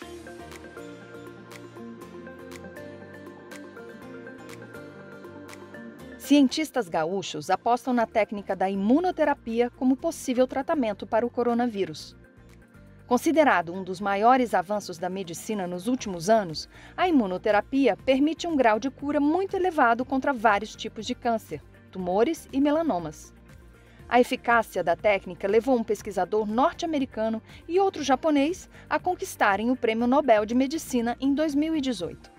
Cientistas gaúchos apostam na técnica da imunoterapia como possível tratamento para o coronavírus. Considerado um dos maiores avanços da medicina nos últimos anos, a imunoterapia permite um grau de cura muito elevado contra vários tipos de câncer, tumores e melanomas. A eficácia da técnica levou um pesquisador norte-americano e outro japonês a conquistarem o Prêmio Nobel de Medicina em 2018.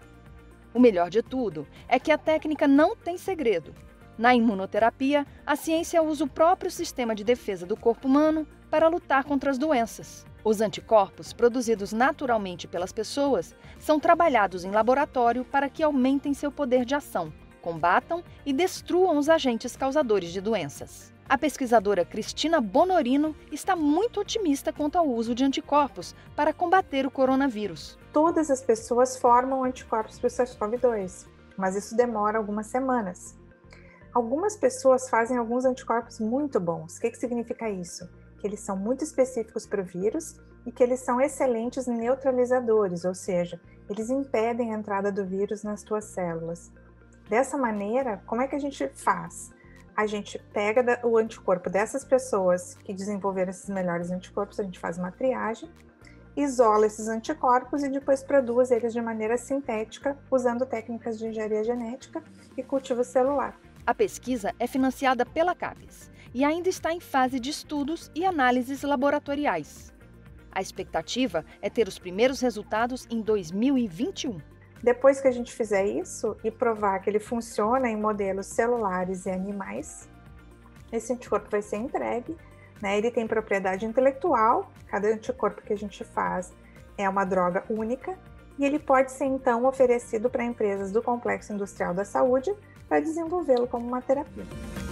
O melhor de tudo é que a técnica não tem segredo. Na imunoterapia, a ciência usa o próprio sistema de defesa do corpo humano para lutar contra as doenças. Os anticorpos, produzidos naturalmente pelas pessoas, são trabalhados em laboratório para que aumentem seu poder de ação, combatam e destruam os agentes causadores de doenças. A pesquisadora Cristina Bonorino está muito otimista quanto ao uso de anticorpos para combater o coronavírus. Todas as pessoas formam anticorpos para o SARS-CoV-2, mas isso demora algumas semanas. Algumas pessoas fazem alguns anticorpos muito bons. O que significa isso? Que eles são muito específicos para o vírus e que eles são excelentes neutralizadores, ou seja, eles impedem a entrada do vírus nas tuas células. Dessa maneira, como é que a gente faz? A gente pega o anticorpo dessas pessoas que desenvolveram esses melhores anticorpos, a gente faz uma triagem, isola esses anticorpos e depois produz eles de maneira sintética, usando técnicas de engenharia genética e cultivo celular. A pesquisa é financiada pela CAPES e ainda está em fase de estudos e análises laboratoriais. A expectativa é ter os primeiros resultados em 2021. Depois que a gente fizer isso e provar que ele funciona em modelos celulares e animais, esse anticorpo vai ser entregue, né? Ele tem propriedade intelectual, cada anticorpo que a gente faz é uma droga única e ele pode ser então oferecido para empresas do complexo industrial da saúde para desenvolvê-lo como uma terapia.